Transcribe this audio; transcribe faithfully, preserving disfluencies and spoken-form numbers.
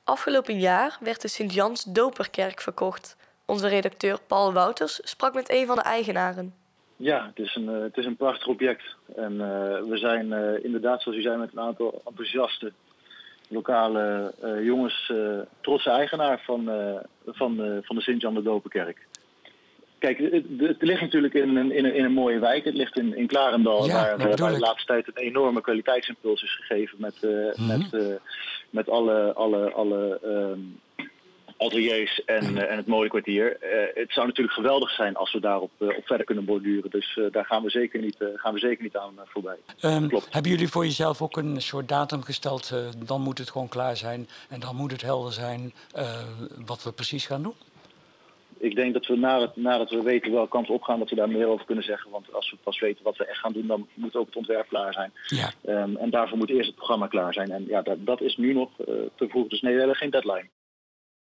Afgelopen jaar werd de Sint-Jans Doperkerk verkocht. Onze redacteur Paul Wouters sprak met een van de eigenaren. Ja, het is een, uh, het is een prachtig object. En uh, we zijn uh, inderdaad, zoals u zei, met een aantal enthousiaste lokale uh, jongens uh, trotse eigenaar van, uh, van, uh, van de Sint-Jan de Doperkerk. Kijk, het, het ligt natuurlijk in een, in een, in een mooie wijk. Het ligt in, in Klarendal, ja, waar, waar de ik. laatste tijd een enorme kwaliteitsimpuls is gegeven met, uh, mm-hmm. met, uh, met alle, alle, alle uh, ateliers en, uh, en het modekwartier. Uh, het zou natuurlijk geweldig zijn als we daarop uh, op verder kunnen borduren. Dus uh, daar gaan we zeker niet, uh, gaan we zeker niet aan uh, voorbij. Um, Klopt. Hebben jullie voor jezelf ook een soort datum gesteld? Uh, dan moet het gewoon klaar zijn en dan moet het helder zijn uh, wat we precies gaan doen? Ik denk dat we nadat, nadat we weten welke kant we opgaan, dat we daar meer over kunnen zeggen. Want als we pas weten wat we echt gaan doen, dan moet ook het ontwerp klaar zijn. Ja. Um, en daarvoor moet eerst het programma klaar zijn. En ja, dat, dat is nu nog uh, te vroeg. Dus nee, we hebben geen deadline.